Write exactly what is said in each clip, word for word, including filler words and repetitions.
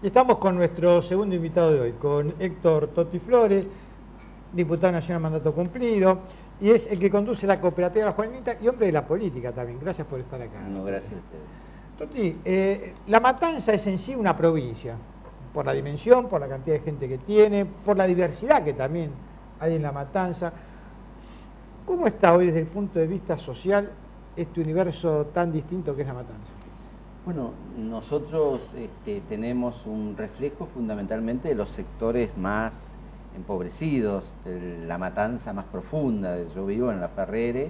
Y estamos con nuestro segundo invitado de hoy, con Héctor Totti Flores, diputado nacional mandato cumplido, y es el que conduce la cooperativa La Juanita y hombre de la política también. Gracias por estar acá. No, gracias a ustedes. Totti, eh, La Matanza es en sí una provincia, por la dimensión, por la cantidad de gente que tiene, por la diversidad que también hay en La Matanza. ¿Cómo está hoy desde el punto de vista social este universo tan distinto que es La Matanza? Bueno, nosotros este, tenemos un reflejo fundamentalmente de los sectores más empobrecidos, de la Matanza más profunda. Yo vivo en La Ferrere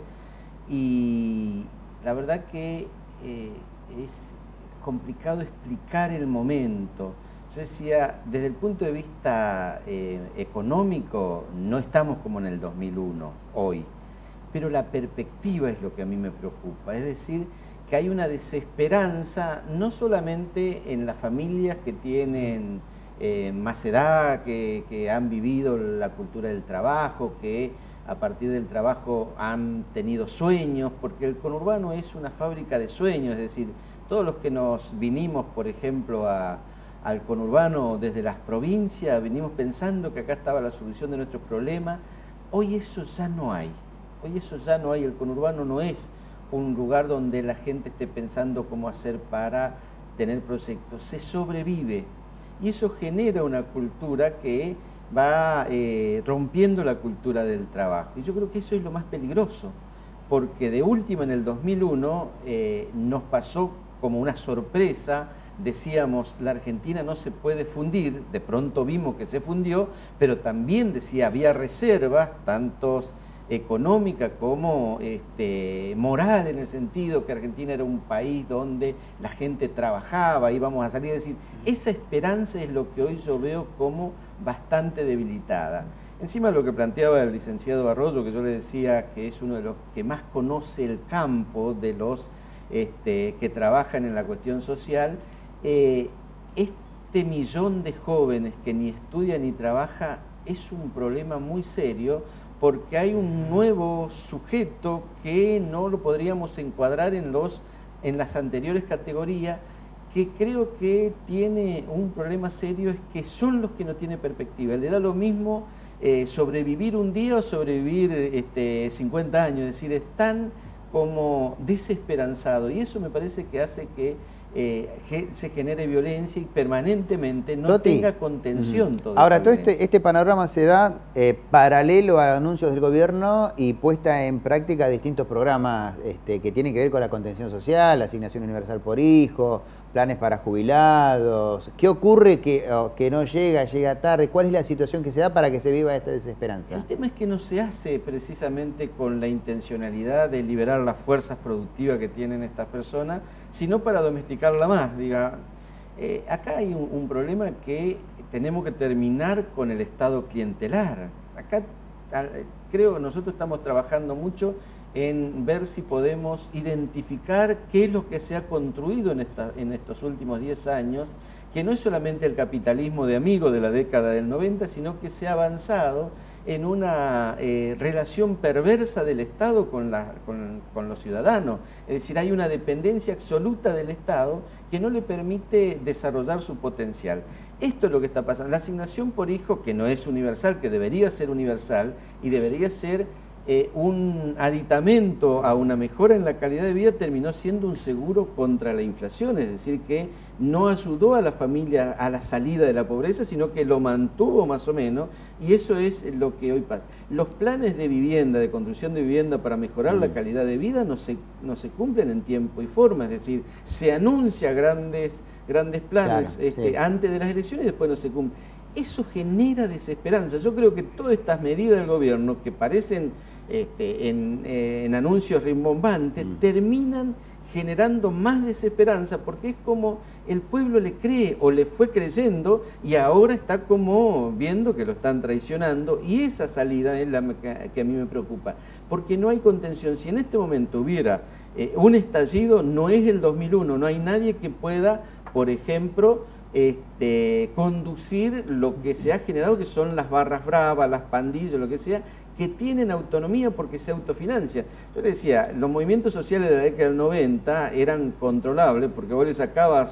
y la verdad que eh, es complicado explicar el momento. Yo decía, desde el punto de vista eh, económico, no estamos como en el dos mil uno, hoy, pero la perspectiva es lo que a mí me preocupa, es decir, que hay una desesperanza no solamente en las familias que tienen eh, más edad, que, que han vivido la cultura del trabajo, que a partir del trabajo han tenido sueños, porque el conurbano es una fábrica de sueños, es decir, todos los que nos vinimos, por ejemplo, a, al conurbano desde las provincias, venimos pensando que acá estaba la solución de nuestros problemas. Hoy eso ya no hay, hoy eso ya no hay, el conurbano no es un lugar donde la gente esté pensando cómo hacer para tener proyectos, se sobrevive y eso genera una cultura que va eh, rompiendo la cultura del trabajo y yo creo que eso es lo más peligroso porque de última en el dos mil uno eh, nos pasó como una sorpresa, decíamos la Argentina no se puede fundir, de pronto vimos que se fundió, pero también decía había reservas, tantos económica como este, moral, en el sentido que Argentina era un país donde la gente trabajaba, íbamos a salir, es decir, esa esperanza es lo que hoy yo veo como bastante debilitada. Encima lo que planteaba el licenciado Arroyo, que yo le decía que es uno de los que más conoce el campo de los este, que trabajan en la cuestión social, eh, este millón de jóvenes que ni estudia ni trabaja es un problema muy serio, porque hay un nuevo sujeto que no lo podríamos encuadrar en, los, en las anteriores categorías, que creo que tiene un problema serio, es que son los que no tienen perspectiva. Le da lo mismo eh, sobrevivir un día o sobrevivir este, cincuenta años, es decir, están como desesperanzados, y eso me parece que hace que Eh, se genere violencia y permanentemente no Totti, tenga contención. Todo ahora, todo este, este panorama se da eh, paralelo a anuncios del gobierno y puesta en práctica distintos programas este, que tienen que ver con la contención social, asignación universal por hijo, planes para jubilados. ¿Qué ocurre que, oh, que no llega, llega tarde? ¿Cuál es la situación que se da para que se viva esta desesperanza? El tema es que no se hace precisamente con la intencionalidad de liberar las fuerzas productivas que tienen estas personas, sino para domesticarla más. Diga, eh, acá hay un, un problema que tenemos que terminar con el Estado clientelar. Acá creo que nosotros estamos trabajando mucho en ver si podemos identificar qué es lo que se ha construido en, esta, en estos últimos diez años, que no es solamente el capitalismo de amigo de la década del noventa, sino que se ha avanzado en una eh, relación perversa del Estado con, la, con, con los ciudadanos. Es decir, hay una dependencia absoluta del Estado que no le permite desarrollar su potencial. Esto es lo que está pasando. La asignación por hijo, que no es universal, que debería ser universal y debería ser Eh, un aditamento a una mejora en la calidad de vida, terminó siendo un seguro contra la inflación, es decir, que no ayudó a la familia a la salida de la pobreza, sino que lo mantuvo más o menos, y eso es lo que hoy pasa. Los planes de vivienda, de construcción de vivienda para mejorar la calidad de vida no se, no se cumplen en tiempo y forma, es decir, se anuncia grandes, grandes planes Claro, este, sí. antes de las elecciones y después no se cumplen. Eso genera desesperanza. Yo creo que todas estas medidas del gobierno que parecen este, en, eh, en anuncios rimbombantes mm. terminan generando más desesperanza porque es como el pueblo le cree o le fue creyendo y ahora está como viendo que lo están traicionando, y esa salida es la que a mí me preocupa porque no hay contención. Si en este momento hubiera eh, un estallido, no es el dos mil uno, no hay nadie que pueda, por ejemplo, Este, conducir lo que se ha generado, que son las barras bravas, las pandillas, lo que sea, que tienen autonomía porque se autofinancian. Yo decía, los movimientos sociales de la década del noventa eran controlables porque vos le sacabas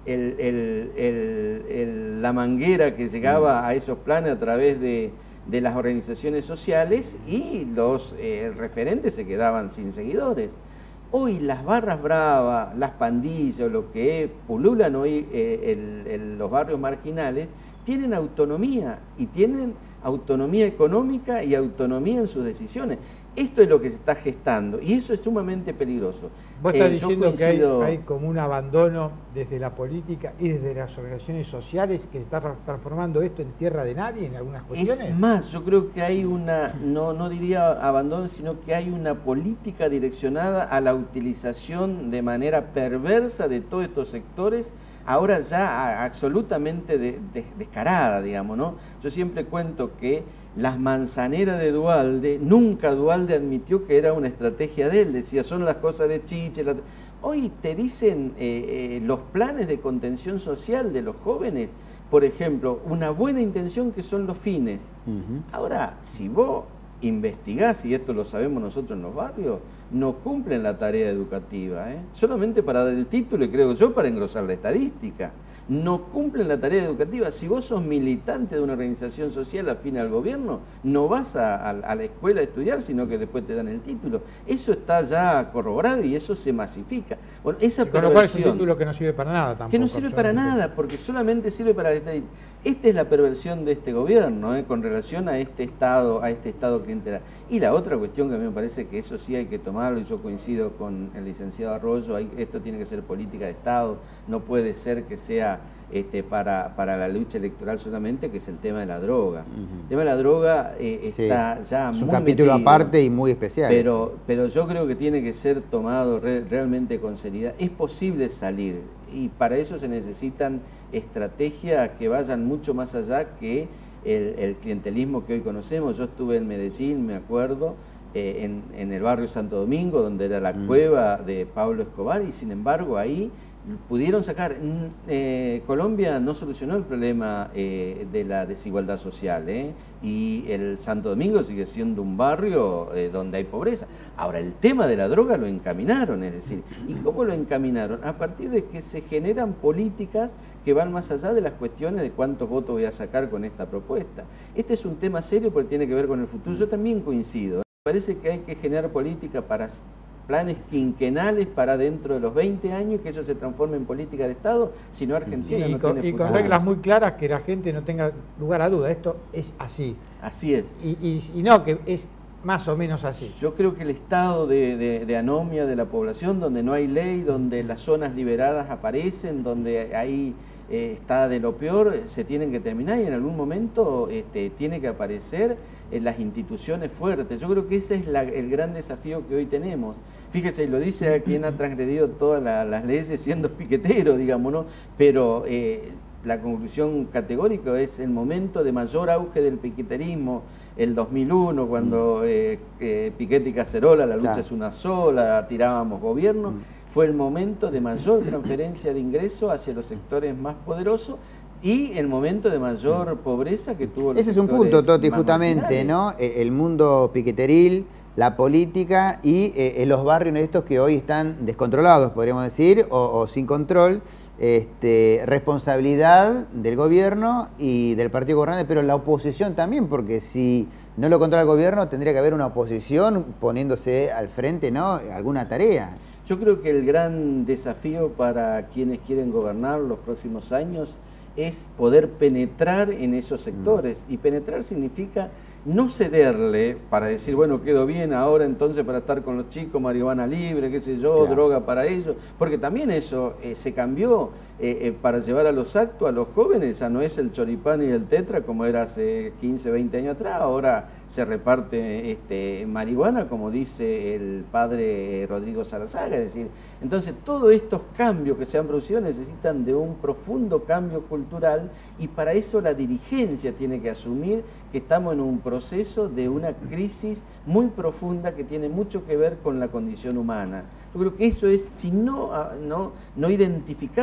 el, el, el, el, la manguera que llegaba a esos planes a través de, de las organizaciones sociales y los eh, referentes se quedaban sin seguidores. Hoy las barras bravas, las pandillas, lo que pululan hoy eh, el, el, los barrios marginales, tienen autonomía y tienen autonomía económica y autonomía en sus decisiones. Esto es lo que se está gestando y eso es sumamente peligroso. Vos estás eh, diciendo coincido... que hay, hay como un abandono desde la política y desde las organizaciones sociales que se está transformando esto en tierra de nadie en algunas cuestiones. Es más, yo creo que hay una, no, no diría abandono, sino que hay una política direccionada a la utilización de manera perversa de todos estos sectores, ahora ya absolutamente de, de, descarada, digamos, ¿no? Yo siempre cuento que las manzaneras de Duhalde, nunca Duhalde admitió que era una estrategia de él, decía, son las cosas de Chiche. La... Hoy te dicen eh, eh, los planes de contención social de los jóvenes, por ejemplo, una buena intención que son los fines. Uh-huh. Ahora, si vos investigás, y esto lo sabemos nosotros en los barrios, no cumplen la tarea educativa, ¿eh? Solamente para dar el título y creo yo para engrosar la estadística. No cumplen la tarea educativa. Si vos sos militante de una organización social afín al gobierno, no vas a, a, a la escuela a estudiar, sino que después te dan el título. Eso está ya corroborado y eso se masifica. Bueno, esa y con lo cual es un título que no sirve para nada tampoco. Que no sirve para nada, porque solamente sirve para... Esta es la perversión de este gobierno, ¿eh? Con relación a este Estado, a este Estado clientelar. Y la otra cuestión que a mí me parece que eso sí hay que tomarlo, y yo coincido con el licenciado Arroyo, hay, esto tiene que ser política de Estado, no puede ser que sea este, para, para la lucha electoral solamente, que es el tema de la droga. Uh-huh. El tema de la droga eh, está sí, ya es muy un capítulo metido, aparte y muy especial. Pero, pero yo creo que tiene que ser tomado re, realmente con seriedad. Es posible salir y para eso se necesitan estrategias que vayan mucho más allá que el, el clientelismo que hoy conocemos. Yo estuve en Medellín, me acuerdo, eh, en, en el barrio Santo Domingo, donde era la mm. cueva de Pablo Escobar, y sin embargo ahí pudieron sacar. Eh, Colombia no solucionó el problema eh, de la desigualdad social, ¿eh? Y el Santo Domingo sigue siendo un barrio eh, donde hay pobreza. Ahora, el tema de la droga lo encaminaron, es decir, ¿y cómo lo encaminaron? A partir de que se generan políticas que van más allá de las cuestiones de cuántos votos voy a sacar con esta propuesta. Este es un tema serio porque tiene que ver con el futuro. Yo también coincido. Me parece que hay que generar política para planes quinquenales para dentro de los veinte años, que eso se transforme en política de Estado, si no Argentina sí, no y con, tiene y futuro. con reglas muy claras que la gente no tenga lugar a duda, esto es así. Así es. Y, y, y no, que es más o menos así. Yo creo que el estado de, de, de anomia de la población, donde no hay ley, donde las zonas liberadas aparecen, donde ahí eh, está de lo peor, se tienen que terminar y en algún momento este, tiene que aparecer en las instituciones fuertes. Yo creo que ese es la, el gran desafío que hoy tenemos. Fíjese, lo dice a quien ha transgredido todas la, las leyes siendo piquetero, digamos, ¿no? Pero eh, la conclusión categórica es el momento de mayor auge del piqueterismo, el dos mil uno, cuando eh, eh, Piquete y Cacerola, la lucha claro. es una sola, tirábamos gobierno, mm. fue el momento de mayor transferencia de ingresos hacia los sectores más poderosos y el momento de mayor pobreza que tuvo los Ese es un punto, Toti, justamente, ¿no? El mundo piqueteril, la política y eh, los barrios estos que hoy están descontrolados, podríamos decir, o, o sin control. Este, responsabilidad del gobierno y del partido gobernante, pero la oposición también, porque si no lo controla el gobierno tendría que haber una oposición poniéndose al frente, ¿no? Alguna tarea. Yo creo que el gran desafío para quienes quieren gobernar los próximos años es poder penetrar en esos sectores, mm. y penetrar significa no cederle para decir, bueno, quedo bien ahora entonces para estar con los chicos, marihuana libre, qué sé yo, claro. droga para ellos, porque también eso eh, se cambió eh, eh, para llevar a los actos a los jóvenes, ya no es el choripán y el tetra como era hace quince, veinte años atrás, ahora se reparte este, marihuana, como dice el padre Rodrigo Salazar, es decir, entonces todos estos cambios que se han producido necesitan de un profundo cambio cultural y para eso la dirigencia tiene que asumir que estamos en un proceso proceso de una crisis muy profunda que tiene mucho que ver con la condición humana. Yo creo que eso es, si no, no, no identificamos que el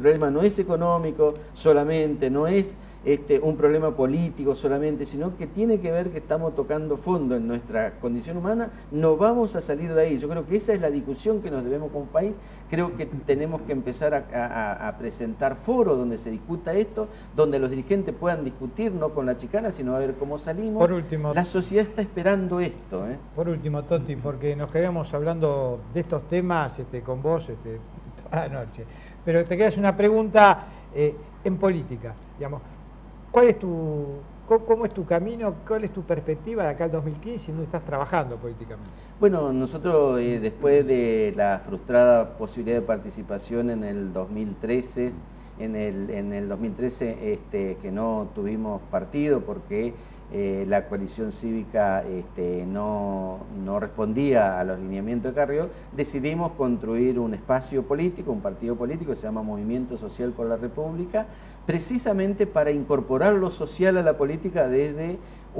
problema no es económico solamente, no es este, un problema político solamente, sino que tiene que ver que estamos tocando fondo en nuestra condición humana, no vamos a salir de ahí. Yo creo que esa es la discusión que nos debemos como país. Creo que tenemos que empezar a, a, a presentar foros donde se discuta esto, donde los dirigentes puedan discutir, no con la chicana, sino a ver cómo salimos. Por último, la sociedad está esperando esto. ¿eh? Por último, Toti, porque nos quedamos hablando de estos temas este, con vos este, toda la noche, pero te quedas una pregunta eh, en política, digamos. ¿Cuál es tu, cómo, cómo es tu camino, cuál es tu perspectiva de acá al dos mil quince y dónde estás trabajando políticamente? Bueno, nosotros eh, después de la frustrada posibilidad de participación en el dos mil trece, en el, en el dos mil trece este, que no tuvimos partido porque eh, la coalición cívica este, no, no respondía a los lineamientos de Carrió, decidimos construir un espacio político, un partido político que se llama Movimiento Social por la República, precisamente para incorporar lo social a la política desde,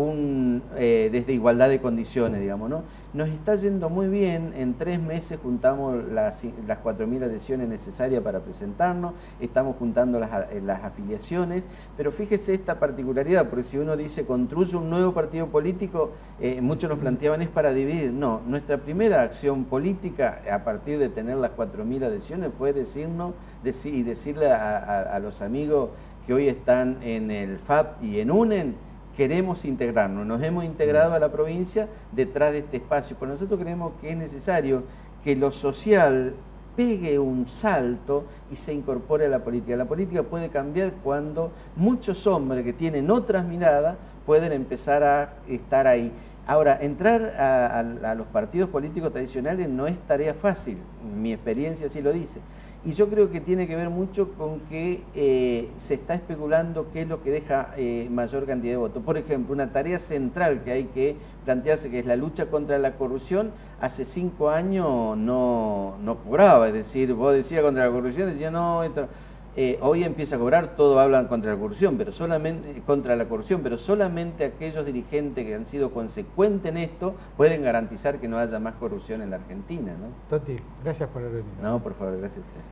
un, eh, desde igualdad de condiciones, digamos, ¿no? Nos está yendo muy bien, en tres meses juntamos las, las cuatro mil adhesiones necesarias para presentarnos, estamos juntando las, las afiliaciones, pero fíjese esta particularidad, porque si uno dice construye un nuevo partido político, eh, muchos nos planteaban es para dividir. No, nuestra primera acción política a partir de tener las cuatro mil adhesiones fue decirnos dec y decirle a, a, a los amigos que hoy están en el F A P y en UNEN, queremos integrarnos, nos hemos integrado a la provincia detrás de este espacio, pero nosotros creemos que es necesario que lo social pegue un salto y se incorpore a la política. La política puede cambiar cuando muchos hombres que tienen otras miradas pueden empezar a estar ahí. Ahora, entrar a, a, a los partidos políticos tradicionales no es tarea fácil, mi experiencia así lo dice. Y yo creo que tiene que ver mucho con que eh, se está especulando qué es lo que deja eh, mayor cantidad de votos. Por ejemplo, una tarea central que hay que plantearse, que es la lucha contra la corrupción, hace cinco años no, no cobraba. Es decir, vos decías contra la corrupción, decía no, esto... Eh, hoy empieza a cobrar, todos hablan contra la corrupción, pero solamente contra la corrupción, pero solamente aquellos dirigentes que han sido consecuentes en esto pueden garantizar que no haya más corrupción en la Argentina, ¿no? Toti, gracias por haber venido. No, por favor, gracias a usted.